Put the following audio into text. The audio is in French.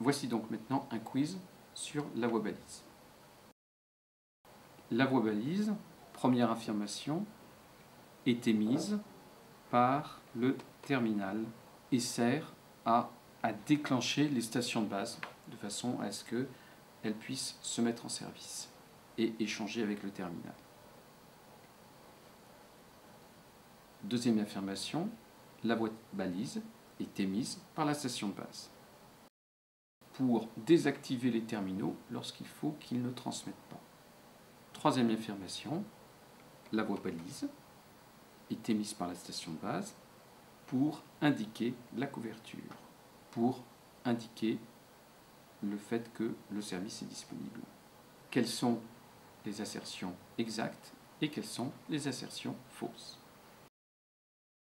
Voici donc maintenant un quiz sur la voie balise. La voie balise, première affirmation, est émise par le terminal et sert à déclencher les stations de base de façon à ce qu'elles puissent se mettre en service et échanger avec le terminal. Deuxième affirmation, la voie balise est émise par la station de base pour désactiver les terminaux lorsqu'il faut qu'ils ne transmettent pas. Troisième affirmation, la voie balise est émise par la station de base pour indiquer la couverture, pour indiquer le fait que le service est disponible. Quelles sont les assertions exactes et quelles sont les assertions fausses?